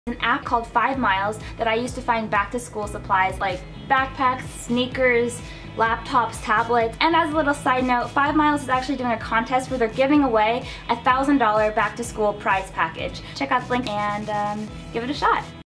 An app called 5miles that I use to find back-to-school supplies like backpacks, sneakers, laptops, tablets. And as a little side note, 5miles is actually doing a contest where they're giving away a $1,000 back-to-school prize package. Check out the link and give it a shot.